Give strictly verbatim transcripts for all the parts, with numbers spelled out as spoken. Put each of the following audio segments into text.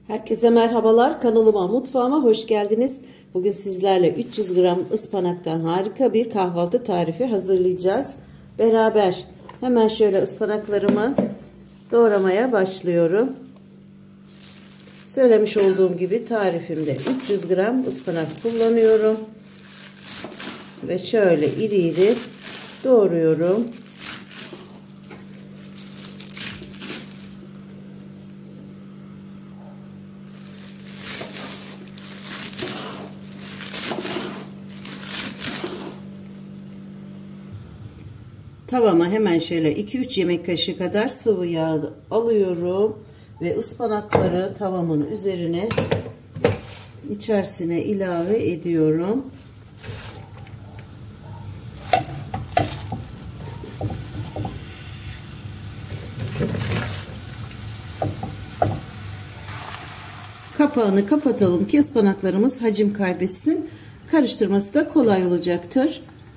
Herkese merhabalar, kanalıma, mutfağıma hoş geldiniz. Bugün sizlerle üç yüz gram ıspanaktan harika bir kahvaltı tarifi hazırlayacağız. Beraber hemen şöyle ıspanaklarımı doğramaya başlıyorum. Söylemiş olduğum gibi tarifimde üç yüz gram ıspanak kullanıyorum. Ve şöyle iri iri doğruyorum. Tavama hemen şöyle iki üç yemek kaşığı kadar sıvı yağ alıyorum ve ıspanakları tavamın üzerine içerisine ilave ediyorum. Kapağını kapatalım ki ıspanaklarımız hacim kaybetsin. Karıştırması da kolay olacaktır.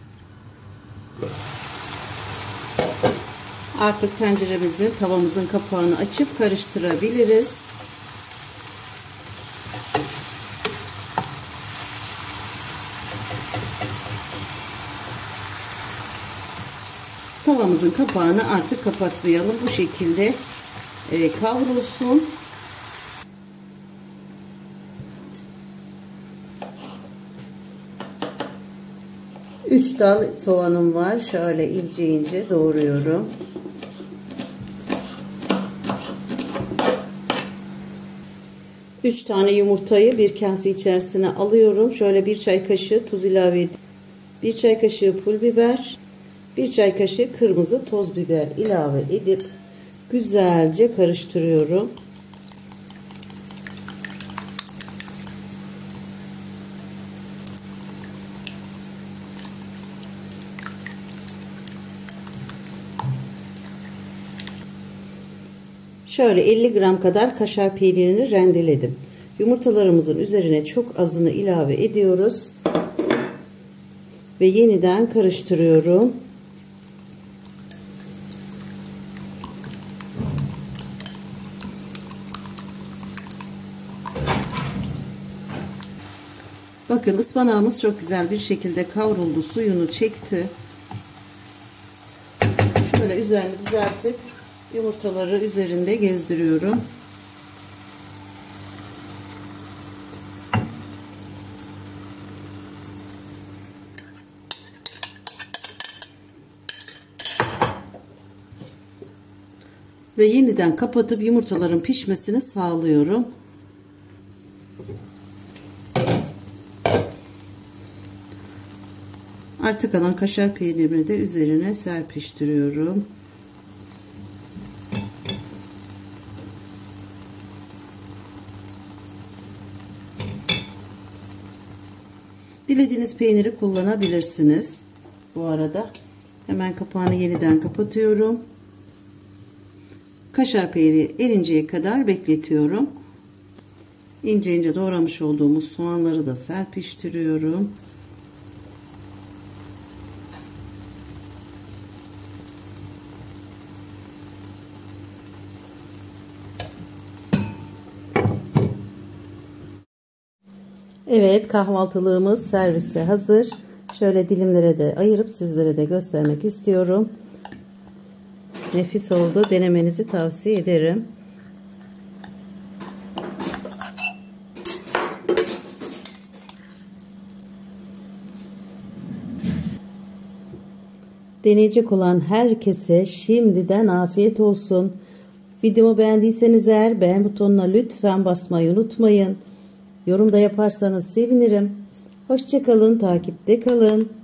Artık tenceremizin, tavamızın kapağını açıp karıştırabiliriz. Tavamızın kapağını artık kapatmayalım. Bu şekilde e, kavrulsun. üç dal soğanım var. Şöyle ince ince doğruyorum. üç tane yumurtayı bir kase içerisine alıyorum. Şöyle bir çay kaşığı tuz ilave ediyorum. bir çay kaşığı pul biber, bir çay kaşığı kırmızı toz biber ilave edip güzelce karıştırıyorum. Şöyle elli gram kadar kaşar peynirini rendeledim. Yumurtalarımızın üzerine çok azını ilave ediyoruz. Ve yeniden karıştırıyorum. Bakın ıspanağımız çok güzel bir şekilde kavruldu. Suyunu çekti. Şöyle üzerini düzeltip yumurtaları üzerinde gezdiriyorum. Ve yeniden kapatıp yumurtaların pişmesini sağlıyorum. Artık kalan kaşar peynirini de üzerine serpiştiriyorum. Dilediğiniz peyniri kullanabilirsiniz. Bu arada hemen kapağını yeniden kapatıyorum. Kaşar peyniri erinceye kadar bekletiyorum. İnce ince doğramış olduğumuz soğanları da serpiştiriyorum. Evet, kahvaltılığımız servise hazır. Şöyle dilimlere de ayırıp sizlere de göstermek istiyorum. Nefis oldu. Denemenizi tavsiye ederim. Deneyecek olan herkese şimdiden afiyet olsun. Videomu beğendiyseniz eğer beğen butonuna lütfen basmayı unutmayın. Yorum da yaparsanız sevinirim. Hoşça kalın, takipte kalın.